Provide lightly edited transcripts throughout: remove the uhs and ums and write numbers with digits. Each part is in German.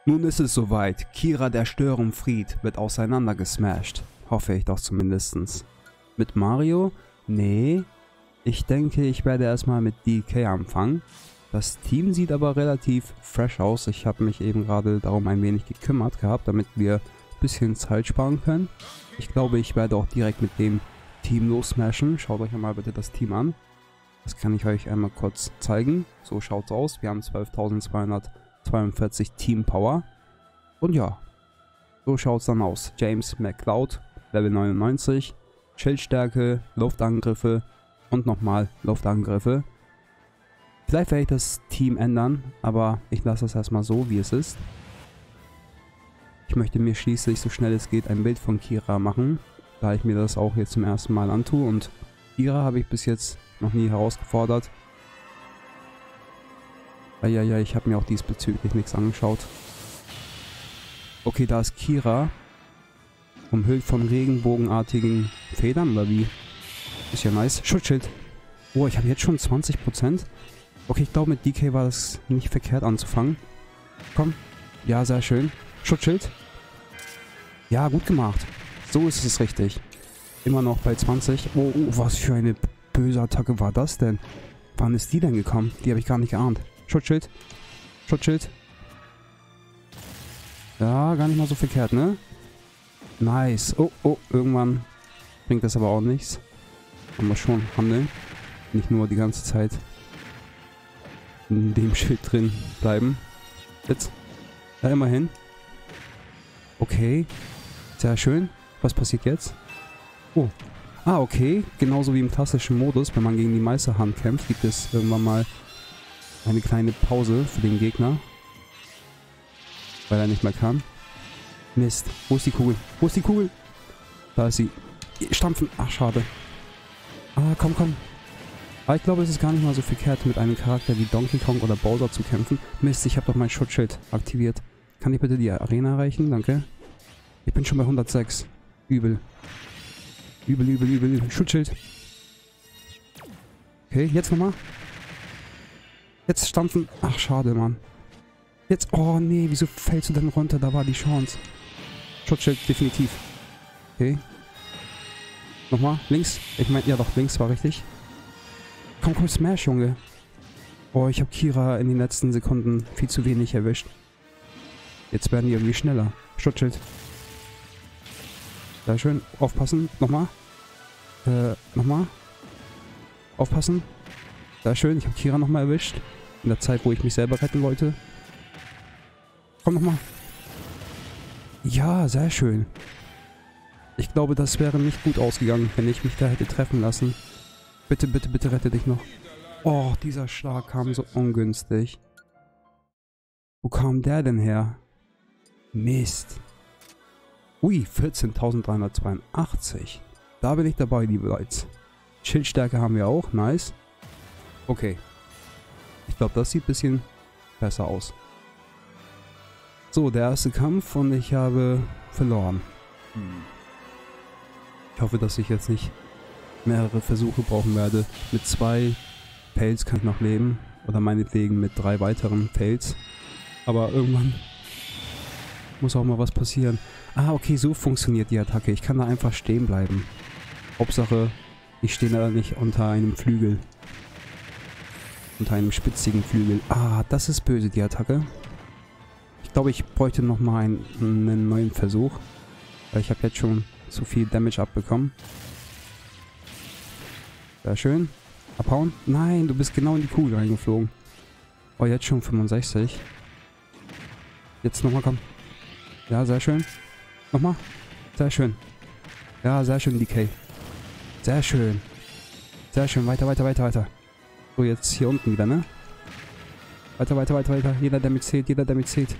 Nun ist es soweit. Kira der Störenfried wird auseinandergesmashed. Hoffe ich doch zumindestens. Mit Mario? Nee. Ich denke, ich werde erstmal mit DK anfangen. Das Team sieht aber relativ fresh aus. Ich habe mich eben gerade darum ein wenig gekümmert gehabt, damit wir ein bisschen Zeit sparen können. Ich glaube, ich werde auch direkt mit dem Team lossmashen. Schaut euch einmal bitte das Team an. Das kann ich euch einmal kurz zeigen. So schaut es aus. Wir haben 12.242 Team Power. Und ja, so schaut es dann aus. James McCloud, Level 99, Schildstärke, Luftangriffe und nochmal Luftangriffe. Vielleicht werde ich das Team ändern, aber ich lasse es erstmal so, wie es ist. Ich möchte mir schließlich, so schnell es geht, ein Bild von Kira machen, da ich mir das auch jetzt zum ersten Mal antue. Und Kira habe ich bis jetzt noch nie herausgefordert. Ja, ich habe mir auch diesbezüglich nichts angeschaut. Okay, da ist Kira. Umhüllt von regenbogenartigen Federn, oder wie? Ist ja nice. Schutzschild. Oh, ich habe jetzt schon 20%. Okay, ich glaube, mit DK war das nicht verkehrt anzufangen. Komm. Ja, sehr schön. Schutzschild. Ja, gut gemacht. So ist es richtig. Immer noch bei 20. Oh, was für eine böse Attacke war das denn? Wann ist die denn gekommen? Die habe ich gar nicht geahnt. Schutzschild. Schutzschild. Ja, gar nicht mal so verkehrt, ne? Nice. Oh, irgendwann bringt das aber auch nichts. Kann man schon handeln. Nicht nur die ganze Zeit in dem Schild drin bleiben. Jetzt. Ja, immerhin. Okay. Sehr schön. Was passiert jetzt? Oh. Ah, okay. Genauso wie im klassischen Modus, wenn man gegen die Meisterhand kämpft, gibt es irgendwann mal eine kleine Pause für den Gegner. Weil er nicht mehr kann. Mist. Wo ist die Kugel? Wo ist die Kugel? Da ist sie. Stampfen. Ach, schade. Ah, komm. Aber ich glaube, es ist gar nicht mal so verkehrt, mit einem Charakter wie Donkey Kong oder Bowser zu kämpfen. Mist, ich habe doch mein Schutzschild aktiviert. Kann ich bitte die Arena erreichen? Danke. Ich bin schon bei 106. Übel. Übel. Schutzschild. Okay, jetzt nochmal. Jetzt stampfen. Ach, schade, Mann. Jetzt. Oh, nee, wieso fällst du denn runter? Da war die Chance. Schutzschild, definitiv. Okay. Nochmal. Links. Ich meine, ja doch, links war richtig. Komm, Smash, Junge. Oh, ich habe Kira in den letzten Sekunden viel zu wenig erwischt. Jetzt werden die irgendwie schneller. Schutzschild. Sehr schön. Aufpassen. Nochmal. Nochmal. Aufpassen. Sehr schön. Ich habe Kira nochmal erwischt. In der Zeit, wo ich mich selber retten wollte. Komm nochmal. Ja, sehr schön. Ich glaube, das wäre nicht gut ausgegangen, wenn ich mich da hätte treffen lassen. Bitte rette dich noch. Oh, dieser Schlag kam so ungünstig. Wo kam der denn her? Mist. Ui, 14.382. Da bin ich dabei, liebe Leute. Schildstärke haben wir auch, nice. Okay. Ich glaube, das sieht ein bisschen besser aus. So, der erste Kampf und ich habe verloren. Ich hoffe, dass ich jetzt nicht mehrere Versuche brauchen werde. Mit 2 Fails kann ich noch leben. Oder meinetwegen mit 3 weiteren Fails. Aber irgendwann muss auch mal was passieren. Ah, okay, so funktioniert die Attacke. Ich kann da einfach stehen bleiben. Hauptsache, ich stehe da nicht unter einem Flügel. Unter einem spitzigen Flügel. Ah, das ist böse, die Attacke. Ich glaube, ich bräuchte nochmal einen neuen Versuch. Weil ich habe jetzt schon zu viel Damage abbekommen. Sehr schön. Abhauen. Nein, du bist genau in die Kugel reingeflogen. Oh, jetzt schon 65. Jetzt nochmal, komm. Ja, sehr schön. Nochmal. Sehr schön. Ja, sehr schön, DK. Sehr schön. Sehr schön. Weiter. So, jetzt hier unten wieder, ne? Weiter. Jeder, der mitzählt.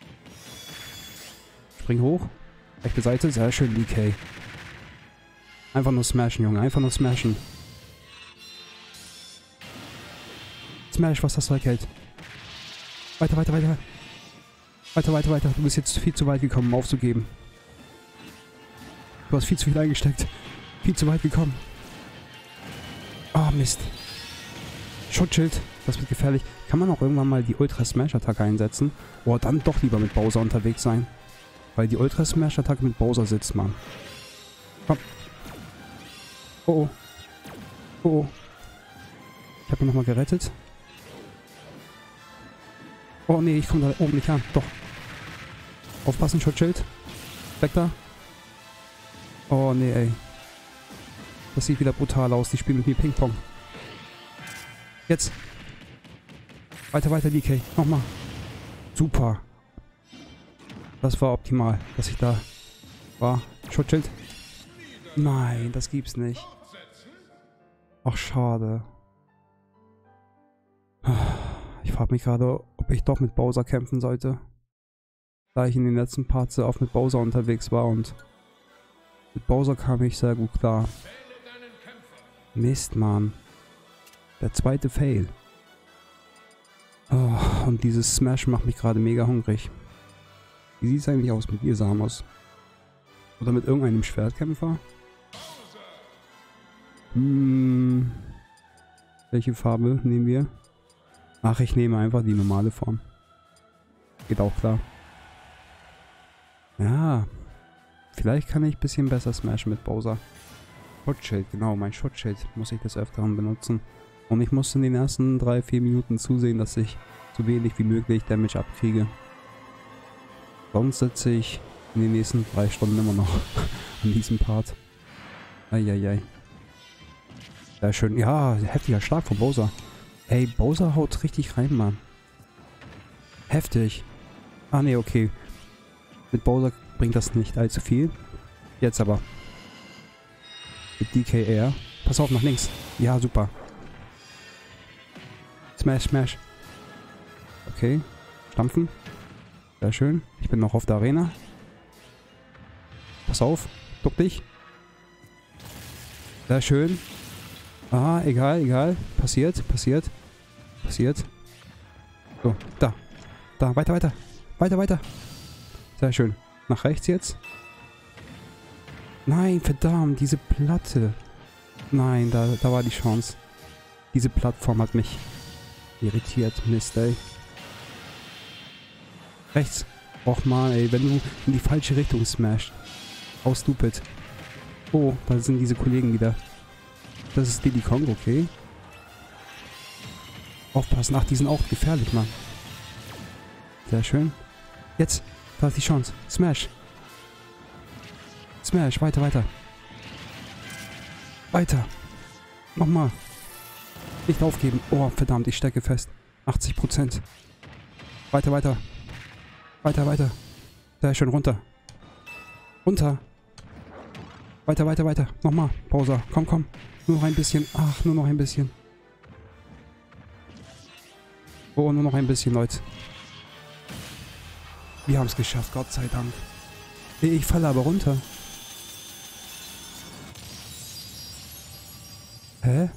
Spring hoch. Rechte Seite. Sehr schön, DK. Einfach nur smashen, Junge. Einfach nur smashen. Smash, was das Zeug hält. Weiter. Du bist jetzt viel zu weit gekommen, um aufzugeben. Du hast viel zu viel eingesteckt. Viel zu weit gekommen. Oh, Mist. Schutzschild. Das wird gefährlich. Kann man auch irgendwann mal die Ultra Smash Attacke einsetzen? Oder dann doch lieber mit Bowser unterwegs sein? Weil die Ultra Smash Attacke mit Bowser sitzt, Mann. Komm. Oh oh. Oh oh. Ich habe ihn nochmal gerettet. Oh nee, ich komme da oben nicht an. Doch. Aufpassen, Schutzschild. Weg da. Oh nee, ey. Das sieht wieder brutal aus. Die spielen mit mir Ping-Pong. Jetzt. Weiter, weiter, DK. Nochmal. Super. Das war optimal, dass ich da war. Schutzschild. Nein, das gibt's nicht. Ach, schade. Ich frage mich gerade, ob ich doch mit Bowser kämpfen sollte. Da ich in den letzten Parts sehr oft mit Bowser unterwegs war und mit Bowser kam ich sehr gut klar. Mist, Mann. Der zweite Fail. Oh, und dieses Smash macht mich gerade mega hungrig. Wie sieht es eigentlich aus mit dir, Samus? Oder mit irgendeinem Schwertkämpfer? Welche Farbe nehmen wir? Ach, ich nehme einfach die normale Form. Geht auch klar. Ja. Vielleicht kann ich ein bisschen besser smashen mit Bowser. Schutzschild, genau, mein Schutzschild muss ich des Öfteren benutzen. Und ich muss in den ersten 3-4 Minuten zusehen, dass ich so wenig wie möglich Damage abkriege. Sonst sitze ich in den nächsten 3 Stunden immer noch an diesem Part. Eieiei. Sehr schön. Ja, heftiger Schlag von Bowser. Ey, Bowser haut richtig rein, Mann. Heftig. Ah, ne, okay. Mit Bowser bringt das nicht allzu viel. Jetzt aber. Mit DKR. Pass auf, nach links. Ja, super. Smash, smash. Okay. Stampfen. Sehr schön. Ich bin noch auf der Arena. Pass auf. Duck dich. Sehr schön. Ah, egal, egal. Passiert, passiert. Passiert. So, da. Da, weiter, weiter. Weiter, weiter. Sehr schön. Nach rechts jetzt. Nein, verdammt, diese Platte. Nein, da war die Chance. Diese Plattform hat mich irritiert. Mist, ey. Rechts. Och man, ey, wenn du in die falsche Richtung smashst. How stupid. Oh, da sind diese Kollegen wieder. Das ist Diddy Kong, okay. Aufpassen. Ach, die sind auch gefährlich, Mann. Sehr schön. Jetzt. Da ist die Chance. Smash. Smash. Weiter, weiter. Weiter. Nochmal. Nicht aufgeben. Oh, verdammt. Ich stecke fest. 80%. Weiter, weiter. Weiter, weiter. Sehr schön. Runter. Runter. Weiter, weiter, weiter. Nochmal. Bowser. Komm, komm. Nur noch ein bisschen. Ach, nur noch ein bisschen. Oh, nur noch ein bisschen, Leute. Wir haben es geschafft, Gott sei Dank. Ich falle aber runter. Hä?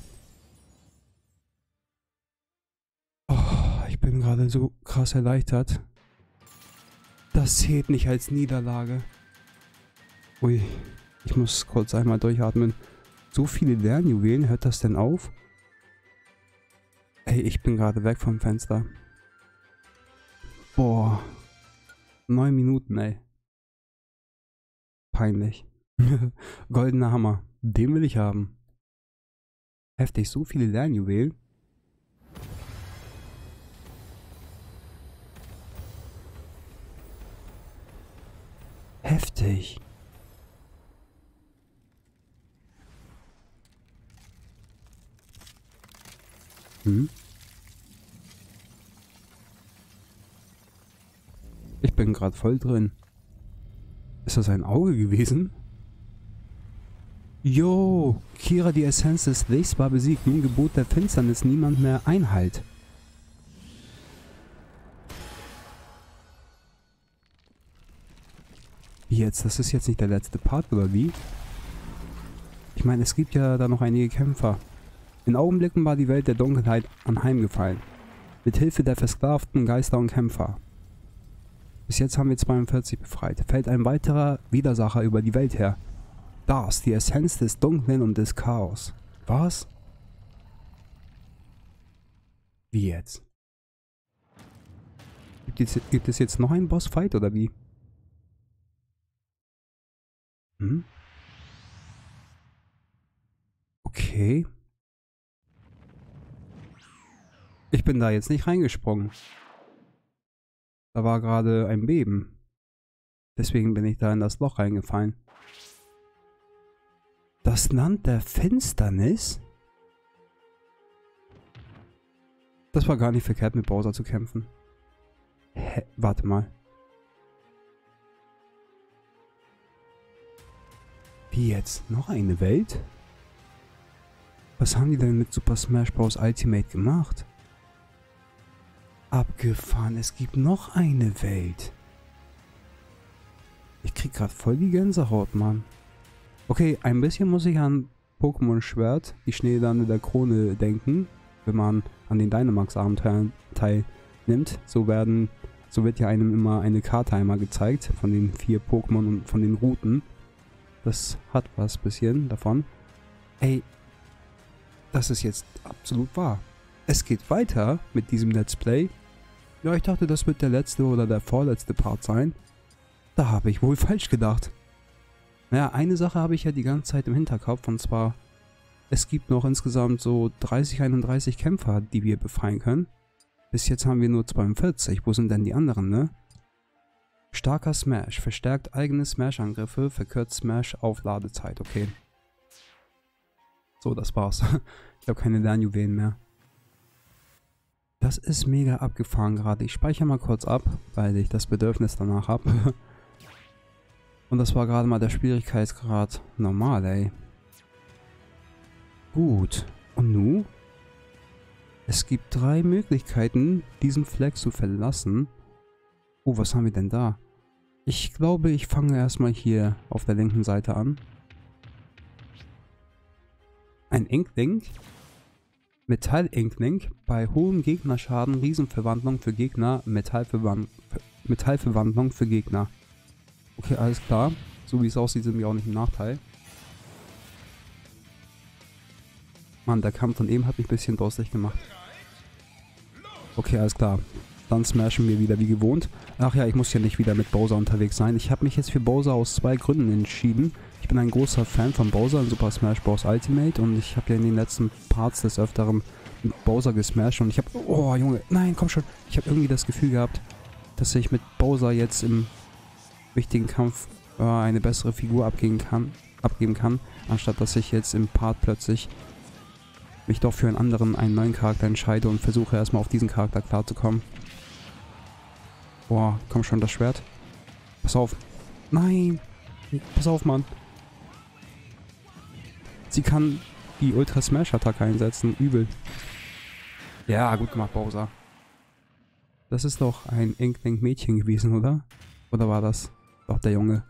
Oh, ich bin gerade so krass erleichtert. Das zählt nicht als Niederlage. Ui, ich muss kurz einmal durchatmen. So viele Lernjuwelen, hört das denn auf? Ey, ich bin gerade weg vom Fenster. Boah. 9 Minuten, ey. Peinlich. Goldener Hammer. Den will ich haben. Heftig, so viele Lernjuwelen. Heftig. Ich bin gerade voll drin. Ist das ein Auge gewesen? Jo, Kira, die Essenz des Lichts war besiegt. Nun gebot der Finsternis niemand mehr Einhalt. Wie jetzt? Das ist jetzt nicht der letzte Part, oder wie? Ich meine, es gibt ja da noch einige Kämpfer. In Augenblicken war die Welt der Dunkelheit anheimgefallen. Mit Hilfe der versklavten Geister und Kämpfer. Bis jetzt haben wir 42 befreit. Fällt ein weiterer Widersacher über die Welt her. Das, die Essenz des Dunklen und des Chaos. Was? Wie jetzt? Gibt es jetzt noch einen Bossfight oder wie? Hm? Okay. Ich bin da jetzt nicht reingesprungen. Da war gerade ein Beben. Deswegen bin ich da in das Loch reingefallen. Das Land der Finsternis? Das war gar nicht verkehrt, mit Bowser zu kämpfen. Hä? Warte mal. Wie jetzt? Noch eine Welt? Was haben die denn mit Super Smash Bros. Ultimate gemacht? Abgefahren, es gibt noch eine Welt. Ich krieg gerade voll die Gänsehaut, Mann. Okay, ein bisschen muss ich an Pokémon Schwert, die Schneelande der Krone denken, wenn man an den Dynamax-Abenteuern teilnimmt. So wird ja einem immer eine Karte einmal gezeigt von den 4 Pokémon und von den Routen. Das hat was bisschen davon. Ey, das ist jetzt absolut wahr. Es geht weiter mit diesem Let's Play. Ja, ich dachte, das wird der letzte oder der vorletzte Part sein. Da habe ich wohl falsch gedacht. Naja, eine Sache habe ich ja die ganze Zeit im Hinterkopf, und zwar, es gibt noch insgesamt so 31 Kämpfer, die wir befreien können. Bis jetzt haben wir nur 42. Wo sind denn die anderen, ne? Starker Smash. Verstärkt eigene Smash-Angriffe. Verkürzt Smash-Aufladezeit. Okay. So, das war's. Ich habe keine Lernjuwelen mehr. Das ist mega abgefahren gerade. Ich speichere mal kurz ab, weil ich das Bedürfnis danach habe. Und das war gerade mal der Schwierigkeitsgrad normal, ey. Gut. Und nun? Es gibt 3 Möglichkeiten, diesen Fleck zu verlassen. Oh, was haben wir denn da? Ich glaube, ich fange erstmal hier auf der linken Seite an. Ein Inkling. Metall-Inkling. Bei hohem Gegnerschaden, Riesenverwandlung für Gegner, Metallverwandlung für Gegner. Okay, alles klar. So wie es aussieht, sind wir auch nicht im Nachteil. Mann, der Kampf von eben hat mich ein bisschen durstig gemacht. Okay, alles klar. Dann smashen wir wieder wie gewohnt. Ach ja, ich muss ja nicht wieder mit Bowser unterwegs sein. Ich habe mich jetzt für Bowser aus 2 Gründen entschieden. Ich bin ein großer Fan von Bowser in Super Smash Bros. Ultimate und ich habe ja in den letzten Parts des Öfteren mit Bowser gesmashed und ich habe... Oh, Junge, nein, komm schon. Ich habe irgendwie das Gefühl gehabt, dass ich mit Bowser jetzt im wichtigen Kampf eine bessere Figur abgeben kann, anstatt dass ich jetzt im Part plötzlich mich doch für einen neuen Charakter entscheide und versuche erstmal auf diesen Charakter klarzukommen. Boah, komm schon, das Schwert. Pass auf. Nein! Pass auf, Mann. Sie kann die Ultra Smash Attacke einsetzen. Übel. Ja, gut gemacht, Bowser. Das ist doch ein Inkling Mädchen gewesen, oder? Oder war das doch der Junge?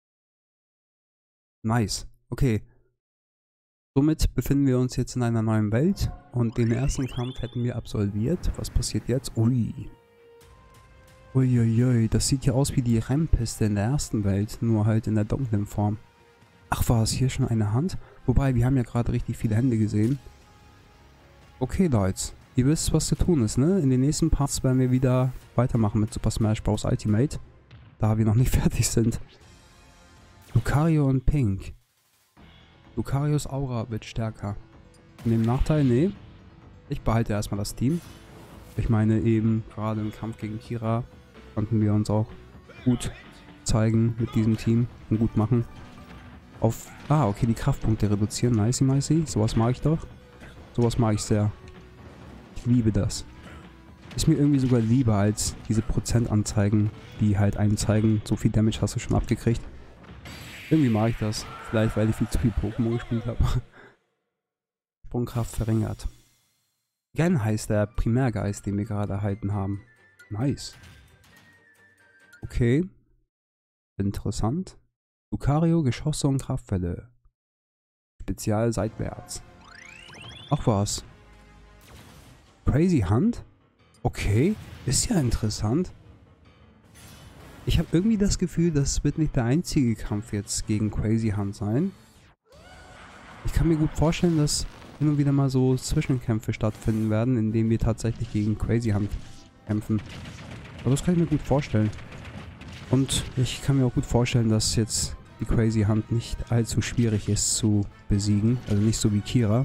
Nice. Okay. Somit befinden wir uns jetzt in einer neuen Welt und den ersten Kampf hätten wir absolviert. Was passiert jetzt? Ui. Uiuiui, das sieht ja aus wie die Rennpiste in der ersten Welt, nur halt in der dunklen Form. Ach, war es hier schon eine Hand? Wobei, wir haben ja gerade richtig viele Hände gesehen. Okay, Leute, ihr wisst, was zu tun ist, ne? In den nächsten Parts werden wir wieder weitermachen mit Super Smash Bros. Ultimate, da wir noch nicht fertig sind. Lucario und Pink. Lucarios Aura wird stärker. In dem Nachteil, nee. Ich behalte erstmal das Team. Ich meine eben, gerade im Kampf gegen Kira konnten wir uns auch gut zeigen mit diesem Team und gut machen. Okay, die Kraftpunkte reduzieren. Nicey. Sowas mag ich doch. Sowas mag ich sehr. Ich liebe das. Ist mir irgendwie sogar lieber als diese Prozentanzeigen, die halt einen zeigen, so viel Damage hast du schon abgekriegt. Irgendwie mag ich das. Vielleicht, weil ich viel zu viel Pokémon gespielt habe. Sprungkraft verringert. Gen heißt der Primärgeist, den wir gerade erhalten haben. Nice. Okay. Interessant. Lucario, Geschosse und Kraftfälle. Spezial seitwärts. Ach was. Crazy Hunt? Okay. Ist ja interessant. Ich habe irgendwie das Gefühl, das wird nicht der einzige Kampf jetzt gegen Crazy Hunt sein. Ich kann mir gut vorstellen, dass hin und wieder mal so Zwischenkämpfe stattfinden werden, in denen wir tatsächlich gegen Crazy Hunt kämpfen. Aber das kann ich mir gut vorstellen. Und ich kann mir auch gut vorstellen, dass jetzt die Crazy Hunt nicht allzu schwierig ist zu besiegen. Also nicht so wie Kira.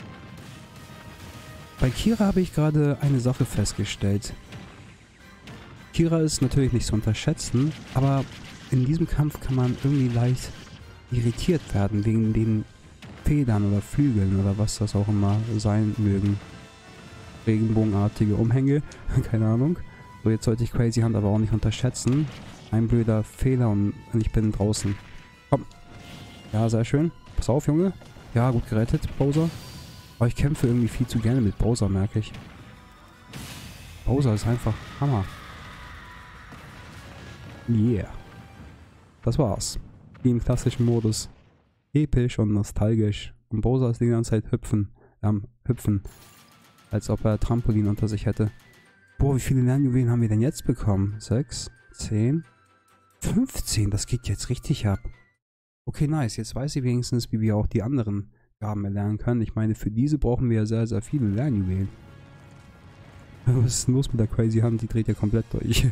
Bei Kira habe ich gerade eine Sache festgestellt. Kira ist natürlich nicht zu unterschätzen, aber in diesem Kampf kann man irgendwie leicht irritiert werden wegen den Federn oder Flügeln oder was das auch immer sein mögen. Regenbogenartige Umhänge, keine Ahnung. So, jetzt sollte ich Crazy Hunt aber auch nicht unterschätzen. Ein blöder Fehler und ich bin draußen. Komm. Ja, sehr schön. Pass auf, Junge. Ja, gut gerettet, Bowser. Aber ich kämpfe irgendwie viel zu gerne mit Bowser, merke ich. Bowser ist einfach Hammer. Yeah. Das war's. Wie im klassischen Modus. Episch und nostalgisch. Und Bowser ist die ganze Zeit hüpfen. Als ob er Trampolin unter sich hätte. Boah, wie viele Lernjuwelen haben wir denn jetzt bekommen? 6, 10, 15. Das geht jetzt richtig ab. Okay, nice. Jetzt weiß ich wenigstens, wie wir auch die anderen Gaben erlernen können. Ich meine, für diese brauchen wir ja sehr, sehr viele Lernjuwelen. Was ist denn los mit der Crazy Hunt? Die dreht ja komplett durch.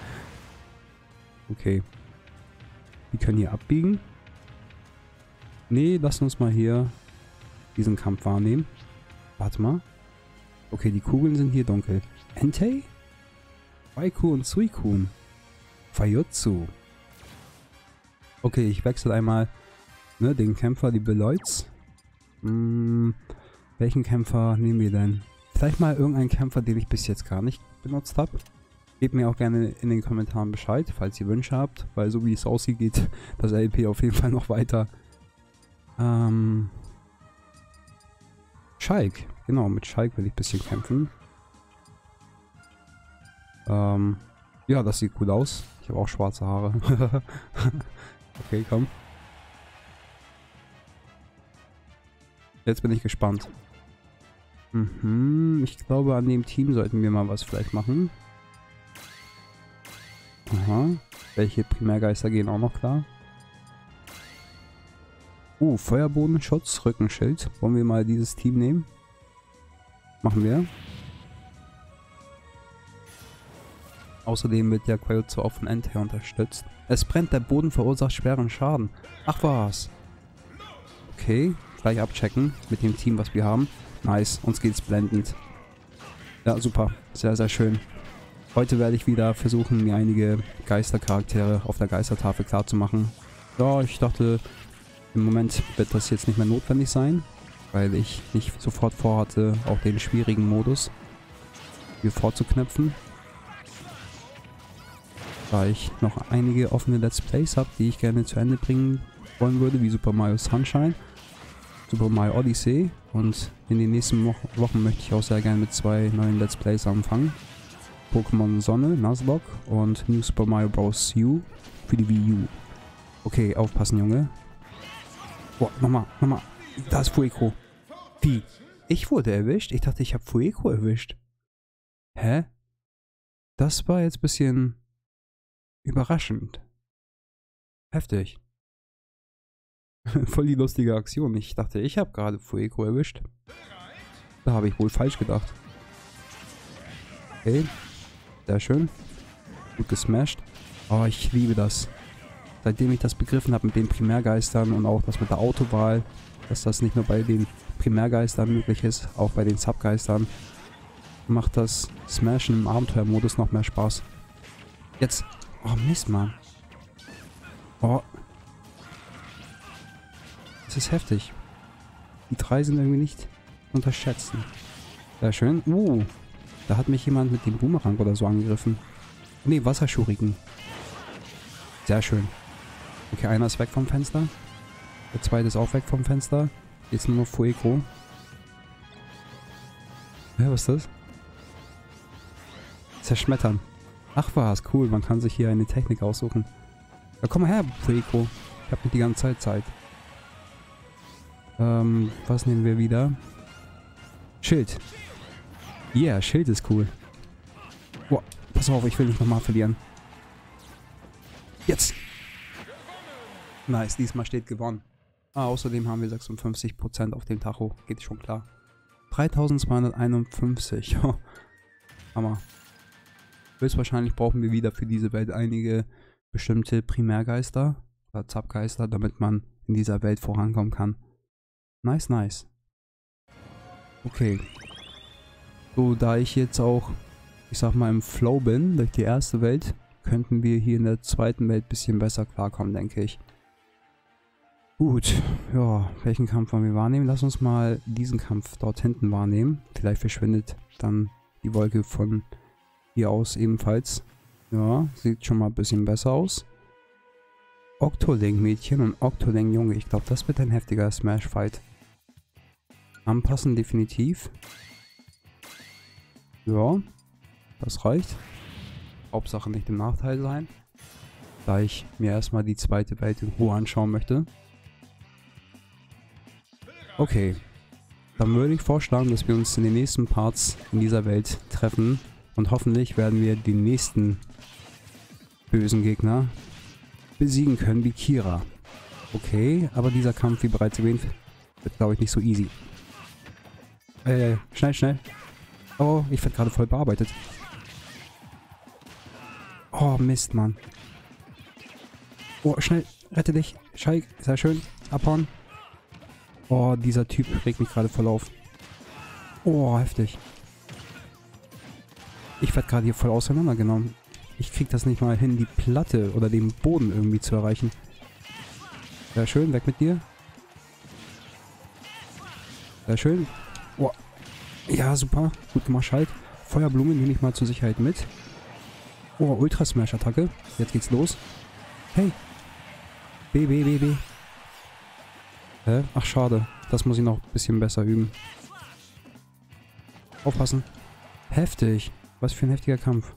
Okay. Wir können hier abbiegen. Nee, lass uns mal hier diesen Kampf wahrnehmen. Warte mal. Okay, die Kugeln sind hier dunkel. Entei? Raikou und Suicune. Faiotsu. Okay, ich wechsle einmal den Kämpfer, die Beloits. Welchen Kämpfer nehmen wir denn? Vielleicht mal irgendeinen Kämpfer, den ich bis jetzt gar nicht benutzt habe. Gebt mir auch gerne in den Kommentaren Bescheid, falls ihr Wünsche habt, weil so wie es aussieht, geht das LP auf jeden Fall noch weiter. Schalk. Genau, mit Schalk will ich ein bisschen kämpfen. Ja, das sieht gut aus. Ich habe auch schwarze Haare. Okay, komm. Jetzt bin ich gespannt. Ich glaube, an dem Team sollten wir mal was vielleicht machen. Aha. Welche Primärgeister gehen auch noch klar? Feuerbodenschutz, Rückenschild. Wollen wir mal dieses Team nehmen? Machen wir. Außerdem wird der Quaiotsu auch von Entei unterstützt. Es brennt, der Boden verursacht schweren Schaden. Ach was. Okay, gleich abchecken mit dem Team, was wir haben. Nice, uns geht's blendend. Ja, super. Sehr, sehr schön. Heute werde ich wieder versuchen, mir einige Geistercharaktere auf der Geistertafel klarzumachen. Ja, ich dachte, im Moment wird das jetzt nicht mehr notwendig sein, weil ich nicht sofort vorhatte, auch den schwierigen Modus hier vorzuknöpfen. Da ich noch einige offene Let's Plays habe, die ich gerne zu Ende bringen wollen würde, wie Super Mario Sunshine, Super Mario Odyssey, und in den nächsten Wochen möchte ich auch sehr gerne mit 2 neuen Let's Plays anfangen. Pokémon Sonne, Nuzlocke und New Super Mario Bros. U für die Wii U. Okay, aufpassen, Junge. Boah, nochmal. Da ist Fueco. Wie? Ich wurde erwischt? Ich dachte, ich habe Fueco erwischt. Hä? Das war jetzt ein bisschen überraschend. Heftig. Voll die lustige Aktion. Ich dachte, ich habe gerade Fueco erwischt. Da habe ich wohl falsch gedacht. Okay. Sehr schön. Gut gesmashed. Oh, ich liebe das. Seitdem ich das begriffen habe mit den Primärgeistern und auch das mit der Autowahl, dass das nicht nur bei den Primärgeistern möglich ist, auch bei den Subgeistern, macht das Smashen im Abenteuermodus noch mehr Spaß. Jetzt. Oh, Mist, Mann. Oh. Das ist heftig. Die 3 sind irgendwie nicht zu unterschätzen. Sehr schön. Da hat mich jemand mit dem Boomerang oder so angegriffen. Ne, Wasserschuriken. Sehr schön. Okay, einer ist weg vom Fenster. Der zweite ist auch weg vom Fenster. Jetzt nur noch Fueco. Ja, was ist das? Zerschmettern. Ach was, cool. Man kann sich hier eine Technik aussuchen. Ja, komm mal her, Fueco. Ich habe nicht die ganze Zeit. Was nehmen wir wieder? Schild. Yeah, Schild ist cool. Boah, pass auf, ich will nicht nochmal verlieren. Jetzt! Nice, diesmal steht gewonnen. Außerdem haben wir 56% auf dem Tacho. Geht schon klar. 3251. Hammer. Höchstwahrscheinlich brauchen wir wieder für diese Welt einige bestimmte Primärgeister oder Zapgeister, damit man in dieser Welt vorankommen kann. Nice, nice. Okay. So, da ich jetzt auch, ich sag mal, im Flow bin durch die erste Welt, könnten wir hier in der zweiten Welt ein bisschen besser klarkommen, denke ich. Gut, ja, welchen Kampf wollen wir wahrnehmen? Lass uns mal diesen Kampf dort hinten wahrnehmen. Vielleicht verschwindet dann die Wolke von hier aus ebenfalls. Ja, sieht schon mal ein bisschen besser aus. Octoling-Mädchen und Octoling-Junge. Ich glaube, das wird ein heftiger Smash-Fight. Anpassen definitiv. Ja, das reicht. Hauptsache nicht im Nachteil sein. Da ich mir erstmal die zweite Welt in Ruhe anschauen möchte. Okay, dann würde ich vorschlagen, dass wir uns in den nächsten Parts in dieser Welt treffen und hoffentlich werden wir die nächsten bösen Gegner besiegen können, wie Kira. Okay, aber dieser Kampf, wie bereits erwähnt, wird, glaube ich, nicht so easy. Schnell, schnell. Oh, ich werde gerade voll bearbeitet. Oh, Mist, Mann. Oh, schnell, rette dich. Scheik, sehr schön. Abhauen. Oh, dieser Typ regt mich gerade voll auf. Oh, heftig. Ich werde gerade hier voll auseinandergenommen. Ich krieg das nicht mal hin, die Platte oder den Boden irgendwie zu erreichen. Sehr schön, weg mit dir. Sehr schön. Oh. Ja, super. Gut gemacht, Schalk. Feuerblume nehme ich mal zur Sicherheit mit. Oh, Ultra-Smash-Attacke. Jetzt geht's los. Hey. B. Hä? Ach, schade. Das muss ich noch ein bisschen besser üben. Aufpassen. Heftig. Was für ein heftiger Kampf.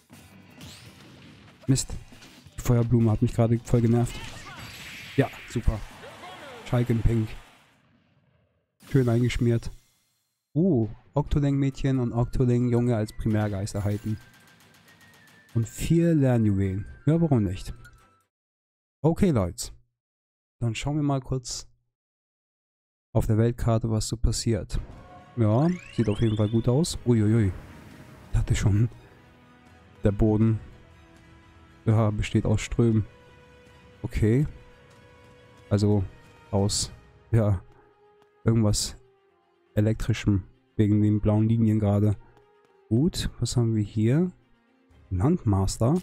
Mist. Die Feuerblume hat mich gerade voll genervt. Ja, super. Schalk in Pink. Schön eingeschmiert. Octoling-Mädchen und Octoling-Junge als Primärgeist erhalten. Und 4 Lernjuwelen. Ja, warum nicht? Okay, Leute. Dann schauen wir mal kurz auf der Weltkarte, was so passiert. Ja, sieht auf jeden Fall gut aus. Uiuiui. Ich dachte schon, der Boden besteht aus Strömen. Okay. Also aus, ja, irgendwas Elektrischem. Wegen den blauen Linien gerade. Gut, was haben wir hier? Landmaster.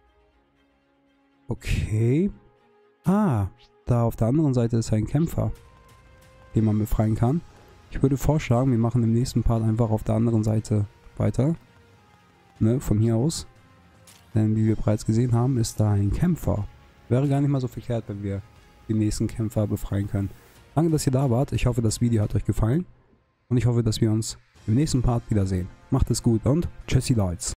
Okay. Ah, da auf der anderen Seite ist ein Kämpfer, den man befreien kann. Ich würde vorschlagen, wir machen im nächsten Part einfach auf der anderen Seite weiter. Ne, von hier aus. Denn wie wir bereits gesehen haben, ist da ein Kämpfer. Wäre gar nicht mal so verkehrt, wenn wir den nächsten Kämpfer befreien können. Danke, dass ihr da wart. Ich hoffe, das Video hat euch gefallen. Und ich hoffe, dass wir uns im nächsten Part wiedersehen. Macht es gut und tschüssi Leute.